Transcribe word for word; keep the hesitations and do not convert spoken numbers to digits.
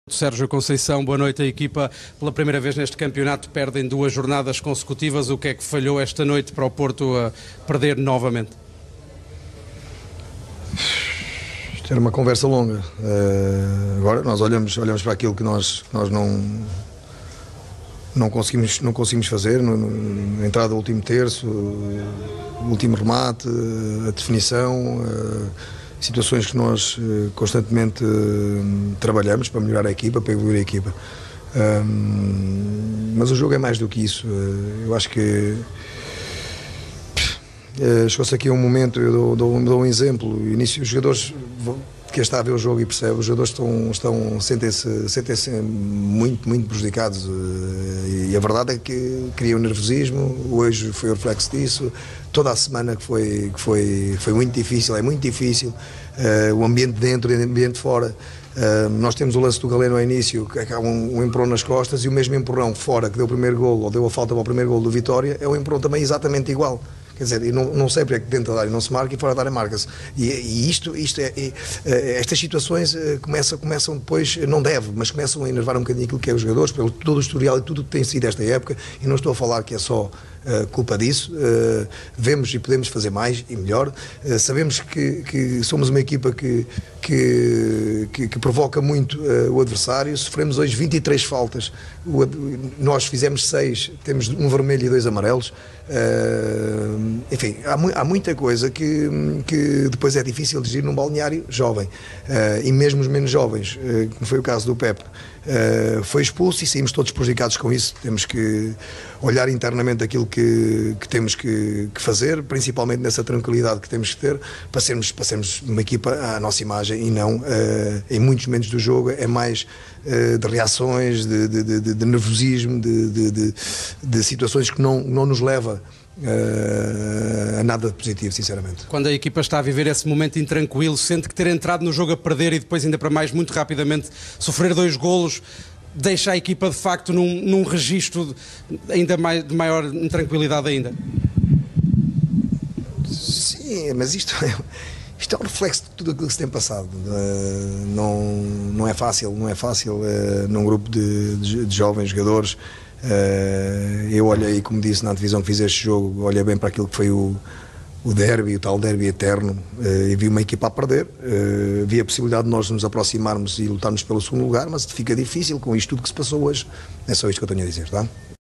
Sérgio Conceição, boa noite. A equipa, pela primeira vez neste campeonato, perde em duas jornadas consecutivas. O que é que falhou esta noite para o Porto a perder novamente? Isto era uma conversa longa. Uh, agora nós olhamos, olhamos para aquilo que nós, nós não, não, conseguimos, não conseguimos fazer, no, no, a entrada do último terço, o último remate, a definição, uh, situações que nós uh, constantemente uh, trabalhamos para melhorar a equipa, para evoluir a equipa. Um, mas o jogo é mais do que isso. Uh, eu acho que Uh, chegou-se aqui a um momento, eu dou, dou, dou um exemplo, início, os jogadores, quem está a ver o jogo e percebe, os jogadores estão, estão, sentem-se, sentem-se muito, muito prejudicados uh, e a verdade é que criam nervosismo. Hoje foi o reflexo disso, toda a semana que foi, que foi, foi muito difícil, é muito difícil, uh, o ambiente dentro e o ambiente fora. Uh, nós temos o lance do Galeno ao início, que acaba um, um empurrão nas costas, e o mesmo empurrão fora que deu o primeiro golo, ou deu a falta para o primeiro golo do Vitória, é um empurrão também exatamente igual. Quer dizer, e não, não sei porque é que dentro da área não se marca e fora da área marca-se. E, e isto, isto é, é, estas situações começam, começam depois, não deve, mas começam a enervar um bocadinho aquilo que é os jogadores, pelo todo o historial e tudo o que tem sido esta época, e não estou a falar que é só uh, culpa disso. Uh, vemos e podemos fazer mais e melhor. Uh, sabemos que, que somos uma equipa que, que, que, que provoca muito uh, o adversário. Sofremos hoje vinte e três faltas, o, nós fizemos seis, temos um vermelho e dois amarelos. Uh, enfim, há, mu há muita coisa que, que depois é difícil de gerir num balneário jovem, uh, e mesmo os menos jovens, uh, como foi o caso do Pepe, uh, foi expulso e saímos todos prejudicados com isso. Temos que olhar internamente aquilo que, que temos que, que fazer, principalmente nessa tranquilidade que temos que ter para sermos, para sermos uma equipa à nossa imagem e não, uh, em muitos momentos do jogo, é mais uh, de reações, de, de, de, de nervosismo, de, de, de, de situações que não, não nos leva Uh, a nada de positivo, sinceramente. Quando a equipa está a viver esse momento intranquilo, sente que ter entrado no jogo a perder e depois ainda para mais, muito rapidamente, sofrer dois golos, deixa a equipa de facto num, num registro ainda mais, de maior intranquilidade ainda? Sim, mas isto é, isto é um reflexo de tudo aquilo que se tem passado. Uh, não, não é fácil, não é fácil uh, num grupo de, de, de jovens jogadores. Uh, eu olhei, como disse na divisão que fiz este jogo, olhei bem para aquilo que foi o, o derby, o tal derby eterno, uh, e vi uma equipa a perder. Uh, vi a possibilidade de nós nos aproximarmos e lutarmos pelo segundo lugar, mas fica difícil com isto tudo que se passou hoje. É só isto que eu tenho a dizer, tá?